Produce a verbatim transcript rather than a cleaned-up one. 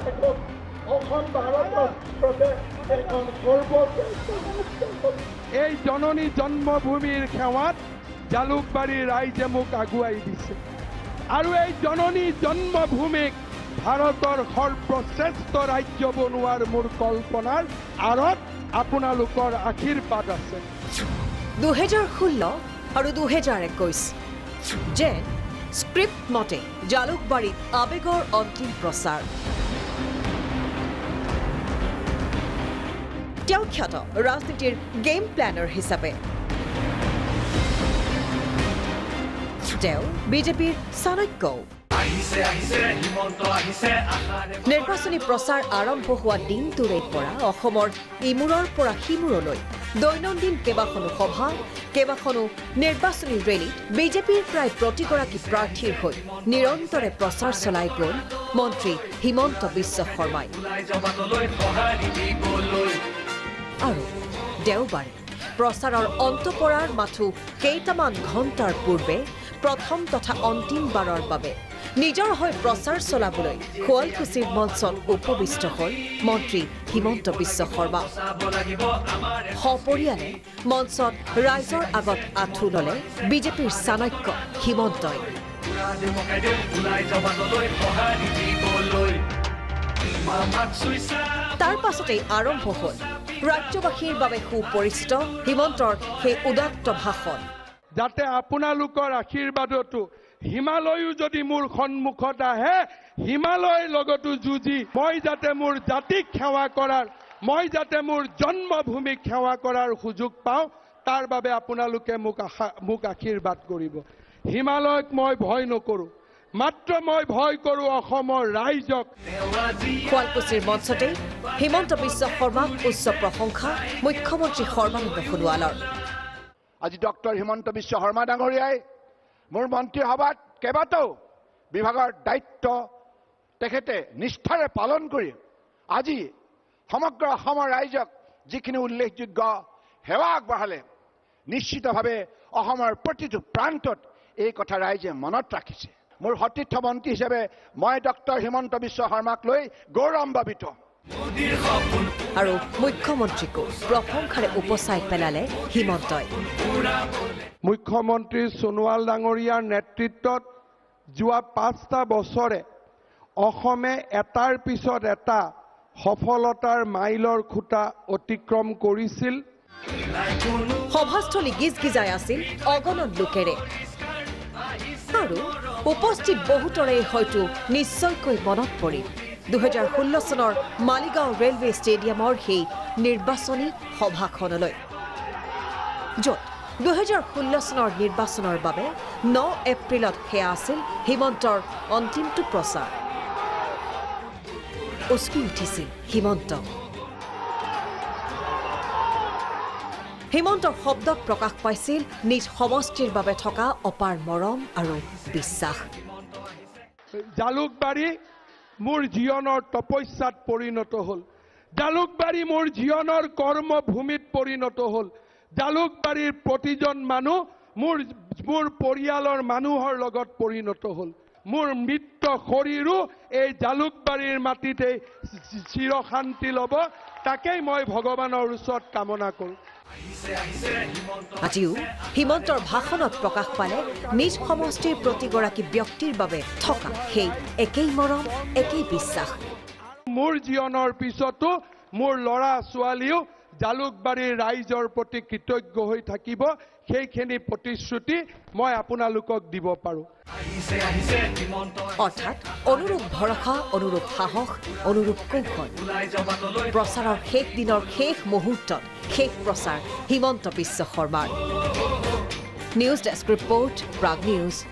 এই জননী জন্মভূমিৰ সেৱাত জালুকবাৰীৰ ৰাইজে মোক আগুৱাই দিছে আৰু এই জননী জন্মভূমিক ভাৰতৰ সৰ্বশ্ৰেষ্ঠ ৰাজ্য বনোৱাৰ মোৰ কল্পনাৰ আঁৰত আপোনালোকৰ আশীৰ্বাদ আছে। দুহেজাৰ ষোল্ল আৰু দুহেজাৰ একৈশ যেন স্ক্ৰিপ্ট মতে জালুকবাৰীত আবেগৰ অন্তিম প্ৰচাৰ। তেওঁ খ্যাত ৰাজনীতিৰ গেম প্লেনাৰ হিচাপে তেওঁ বিজেপিৰ চাণক্যও। নিৰ্বাচনী প্ৰচাৰ আৰম্ভ হোৱা দিনটোৰে পৰা অসমৰ ইমূৰৰ পৰা সিমূৰলৈ দৈনন্দিন কেইবাখনো সভা কেইবাখনো নিৰ্বাচনী ৰেলীত বিজেপিৰ প্ৰায় প্ৰতিগৰাকী প্ৰাৰ্থীৰ হৈ নিৰন্তৰে প্ৰচাৰ চলাই গ'ল মন্ত্ৰী হিমন্ত বিশ্ব শৰ্মাই। আৰু দেওবাৰে প্ৰচাৰৰ অন্ত পৰাৰ মাথো কেইটামান ঘণ্টাৰ পূৰ্বে প্ৰথম তথা অন্তিমবাৰৰ বাবে নিজৰ হৈ প্ৰচাৰ চলাবলৈ শুৱালকুছিৰ মঞ্চত উপবিষ্ট হ'ল মন্ত্ৰী হিমন্ত বিশ্ব শৰ্মা। সপৰিয়ালে মঞ্চত ৰাইজৰ আগত আঁঠু ল'লে বিজেপিৰ চাণক্য হিমন্তই। তাৰ পাছতেই আৰম্ভ হ'ল ৰাজ্যবাসীৰ বাবে সুপৰিচিত হিমন্তৰ সেই উদাত্ত ভাষণ। যাতে আপোনালোকৰ আশীৰ্বাদতো হিমালয়ো যদি মোৰ সন্মুখত আহে হিমালয়ৰ লগতো যুঁজি মই যাতে মোৰ জাতিক সেৱা কৰাৰ মই যাতে মোৰ জন্মভূমিক সেৱা কৰাৰ সুযোগ পাওঁ তাৰ বাবে আপোনালোকে মোক মোক আশীৰ্বাদ কৰিব। হিমালয়ক মই ভয় নকৰোঁ, মাত্ৰ মই ভয় কৰোঁ অসমৰ ৰাইজক। শুৱালকুছিৰ মঞ্চতে হিমন্ত বিশ্ব শৰ্মাক উচ্চ প্ৰশংসা মুখ্যমন্ত্ৰী সৰ্বানন্দ সোণোৱালৰ। আজি ডক্টৰ হিমন্ত বিশ্ব শৰ্মা ডাঙৰীয়াই মোৰ মন্ত্ৰী সভাত কেইবাটাও বিভাগৰ দায়িত্ব তেখেতে নিষ্ঠাৰে পালন কৰি আজি সমগ্ৰ অসমৰ ৰাইজক যিখিনি উল্লেখযোগ্য সেৱা আগবঢ়ালে নিশ্চিতভাৱে অসমৰ প্ৰতিটো প্ৰান্তত এই কথা ৰাইজে মনত ৰাখিছে। মোৰ সতীৰ্থ মন্ত্ৰী হিচাপে মই ডক্টৰ হিমন্ত বিশ্ব শৰ্মাক লৈ গৌৰৱান্বিত। আৰু মুখ্যমন্ত্ৰীকো প্ৰশংসাৰে উপচাই পেলালে হিমন্তই। মুখ্যমন্ত্ৰী সোণোৱাল ডাঙৰীয়াৰ নেতৃত্বত যোৱা পাঁচটা বছৰে অসমে এটাৰ পিছত এটা সফলতাৰ মাইলৰ খুঁটা অতিক্ৰম কৰিছিল। সভাস্থলী গিজ গিজাই আছিল অগণন লোকেৰে আৰু উপস্থিত বহুতৰে হয়তো নিশ্চয়কৈ মনত পৰিল দুহেজাৰ ষোল্ল চনৰ মালিগাঁও ৰেলৱে ষ্টেডিয়ামৰ সেই নিৰ্বাচনী সভাখনলৈ, য'ত দুহেজাৰ ষোল্ল চনৰ নিৰ্বাচনৰ বাবে ন এপ্ৰিলত সেয়া আছিল হিমন্তৰ অন্তিমটো প্ৰচাৰ। উচকি উঠিছিল হিমন্ত। হিমন্তৰ শব্দত প্ৰকাশ পাইছিল নিজ সমষ্টিৰ বাবে থকা অপাৰ মৰম আৰু বিশ্বাস। জালুকবাৰী মোৰ জীৱনৰ তপস্যাত পৰিণত হ'ল। জালুকবাৰী মোৰ জীৱনৰ কৰ্মভূমিত পৰিণত হ'ল। জালুকবাৰীৰ প্ৰতিজন মানুহ মোৰ মোৰ পৰিয়ালৰ মানুহৰ লগত পৰিণত হ'ল। মোৰ মৃত শৰীৰো এই জালুকবাৰীৰ মাটিতে চিৰশান্তি ল'ব, তাকেই মই ভগৱানৰ ওচৰত কামনা কৰোঁ। আজিও হিমন্তৰ ভাষণত প্ৰকাশ পালে নিজ সমষ্টিৰ প্ৰতিগৰাকী ব্যক্তিৰ বাবে থকা সেই একেই মৰম একেই বিশ্বাস। মোৰ জীৱনৰ পিছতো মোৰ ল'ৰা ছোৱালীও জালুকবাৰীৰ ৰাইজৰ প্ৰতি কৃতজ্ঞ হৈ থাকিব, সেইখিনি প্ৰতিশ্ৰুতি মই আপোনালোকক দিব পাৰোঁ। অৰ্থাৎ অনুৰূপ ভৰসা, অনুৰূপ সাহস, অনুৰূপ কৌশল। প্ৰচাৰৰ শেষ দিনৰ শেষ মুহূৰ্তত শেষ প্ৰচাৰ হিমন্ত বিশ্ব শৰ্মাৰ। News desk report, Prag news.